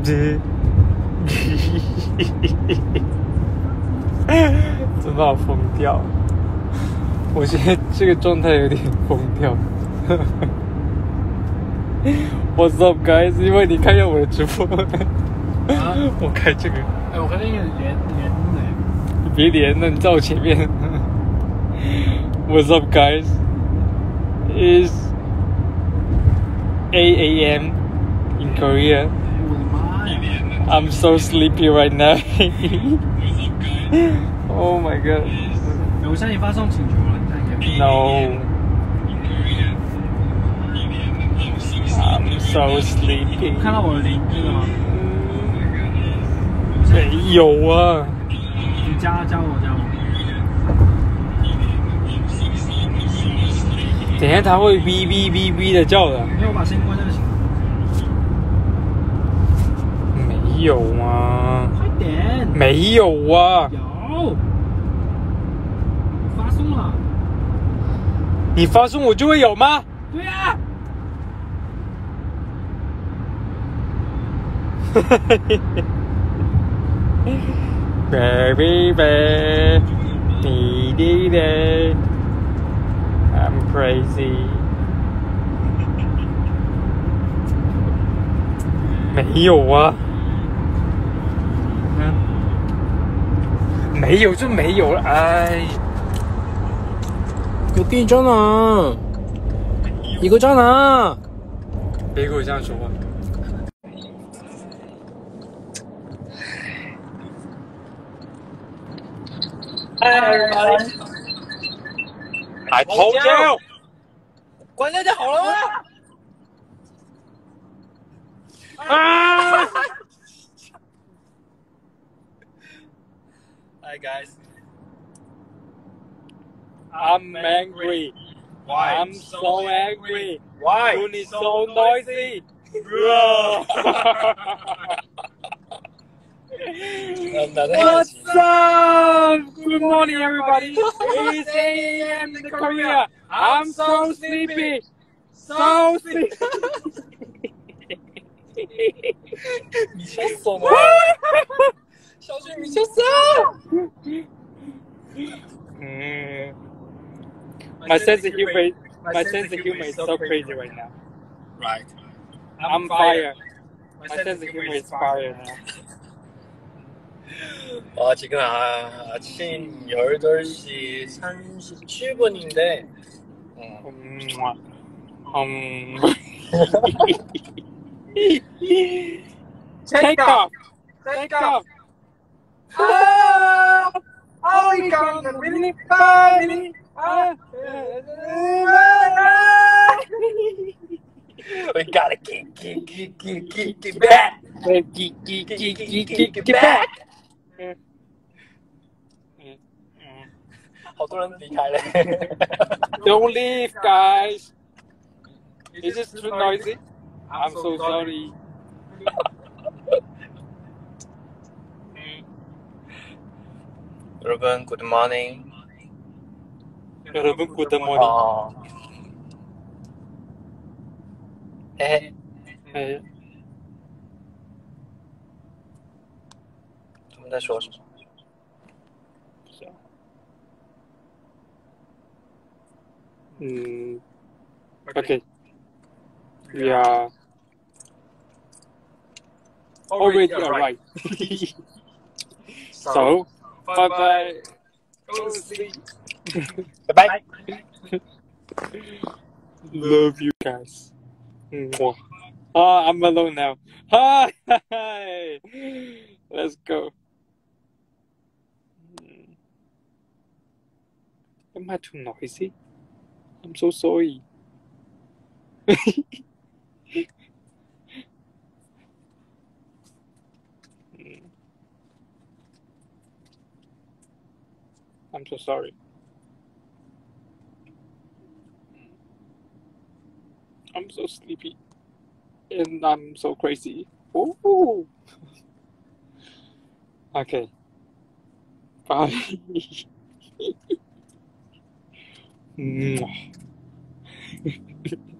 真的好疯掉！我现在这个状态有点疯掉。What's up, guys？ 因为你看一下我的直播，我开这个。 哎，我看那个连的。 你别连了，你在我前面。What's up, guys? It's 8 a.m. in Korea. I'm so sleepy right now. Oh my god. 我向你发送请求了，你看可以。 No. I'm so sleepy. 看到我的铃那个吗？ 没有啊。 你加我。 等一下它会哔哔哔哔的叫的。 没有，我把声音关就行了。 没有啊。 快点。 没有啊。 有。发送了。 你发送我就会有吗？ 对呀。 Baby, baby, I'm crazy. 没有啊，没有就没有了，哎， 여기 있잖아. 이거잖아. 别跟我这样说话。 Hi everybody. I told you. 关掉就好了吗？ 啊 Hi guys. I'm angry. Why? I'm so angry. Why? Moon is so noisy. Bro. What's up? Good morning, everybody. It's 8 a.m. in Korea. I'm so sleepy. So sleepy. 미쳤어 너. 샤오준 미쳤어. My sense of humor is so crazy right now. Right. I'm fire. My sense of humor is fire now. 지금 아침 8시 37분인데 Take off! Take off! Oh, we got the really funny! We gotta get back! Get back! 好多人离开了。 Don't leave, guys! Is this too noisy? I'm so sorry. 여러분, good morning. 여러분, good morning. 네. 좀 더说说。 Okay. We are already alright. So, bye bye. Go to sleep. Bye bye. Love you guys. Mwah. I'm alone now. Hi. Let's go. Am I too noisy? I'm so sorry. I'm so sorry. I'm so sleepy. And I'm so crazy. Ooh. Okay. Bye. Mwah.